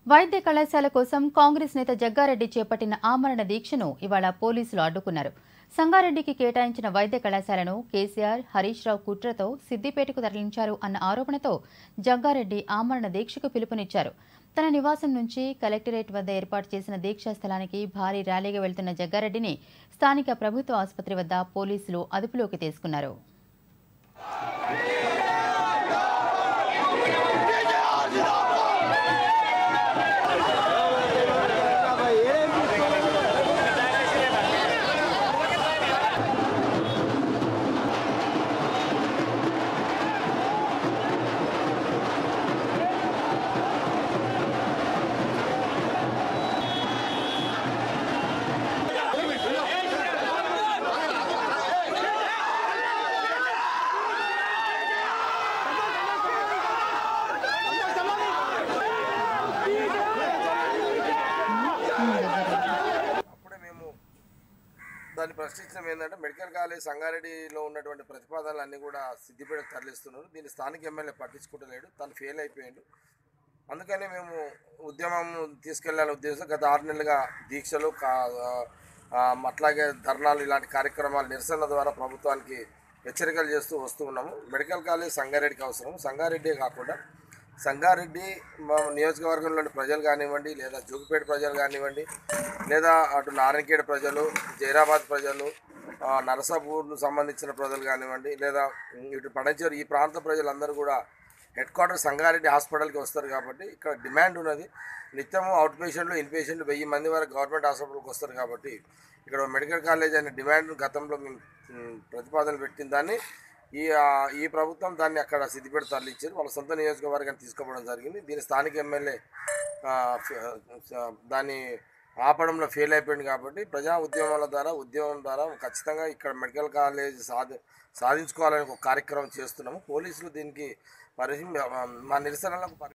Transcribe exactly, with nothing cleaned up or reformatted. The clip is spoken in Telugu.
వైద్య కళాశాల కోసం కాంగ్రెస్ నేత జగ్గారెడ్డి చేపట్టిన ఆమరణ దీక్షను ఇవాళ పోలీసులు అడ్డుకున్నారు. సంగారెడ్డికి కేటాయించిన వైద్య కళాశాలను కేసీఆర్, హరీష్ రావు కుట్రతో సిద్దిపేటకు తరలించారు అన్న ఆరోపణతో జగ్గారెడ్డి ఆమరణ దీక్షకు పిలుపునిచ్చారు. తన నివాసం నుంచి కలెక్టరేట్ వద్ద ఏర్పాటు చేసిన దీక్షా స్థలానికి భారీ ర్యాలీగా వెళ్తున్న జగ్గారెడ్డిని స్థానిక ప్రభుత్వ ఆసుపత్రి వద్ద పోలీసులు అదుపులోకి తీసుకున్నారు. దాన్ని ప్రశ్నించడం ఏంటంటే మెడికల్ కాలేజ్ సంగారెడ్డిలో ఉన్నటువంటి ప్రతిపాదనలు అన్నీ కూడా సిద్దిపేటకు తరలిస్తున్నారు. దీన్ని స్థానిక ఎమ్మెల్యే పట్టించుకుంటలేడు, తను ఫెయిల్ అయిపోయాడు. అందుకని మేము ఉద్యమం తీసుకెళ్లాలని ఉద్దేశం గత ఆరు నెలలుగా దీక్షలు అట్లాగే ధర్నాలు ఇలాంటి కార్యక్రమాలు నిరసనల ద్వారా ప్రభుత్వానికి హెచ్చరికలు చేస్తూ వస్తూ ఉన్నాము. మెడికల్ కాలేజ్ సంగారెడ్డికి అవసరం. సంగారెడ్డే కాకుండా సంగారెడ్డి నియోజకవర్గంలోని ప్రజలు కానివ్వండి, లేదా జోగిపేట ప్రజలు కానివ్వండి, లేదా అటు నారాయణఖేడ్ ప్రజలు, జైరాబాద్ ప్రజలు, నరసాపూర్కు సంబంధించిన ప్రజలు కానివ్వండి, లేదా ఇటు పడంచేరు ఈ ప్రాంత ప్రజలందరూ కూడా హెడ్ క్వార్టర్ సంగారెడ్డి హాస్పిటల్కి వస్తారు. కాబట్టి ఇక్కడ డిమాండ్ ఉన్నది. నిత్యము అవుట్ పేషెంట్లు, ఇన్ పేషెంట్లు వెయ్యి మంది వరకు గవర్నమెంట్ హాస్పిటల్కి వస్తారు. కాబట్టి ఇక్కడ మెడికల్ కాలేజ్ అనే డిమాండ్ గతంలో మేము ప్రతిపాదన పెట్టిన దాన్ని ఈ ఈ ప్రభుత్వం దాన్ని అక్కడ సిద్దిపేట తరలించారు. వాళ్ళ సొంత నియోజకవర్గాన్ని తీసుకోవడం జరిగింది. దీని స్థానిక ఎమ్మెల్యే దాన్ని ఆపడంలో ఫెయిల్ అయిపోయింది. కాబట్టి ప్రజా ఉద్యమాల ద్వారా ఉద్యమం ద్వారా ఖచ్చితంగా ఇక్కడ మెడికల్ కాలేజ్ సాధి సాధించుకోవాలని ఒక కార్యక్రమం చేస్తున్నాము. పోలీసులు దీనికి మరి మా నిరసనలకు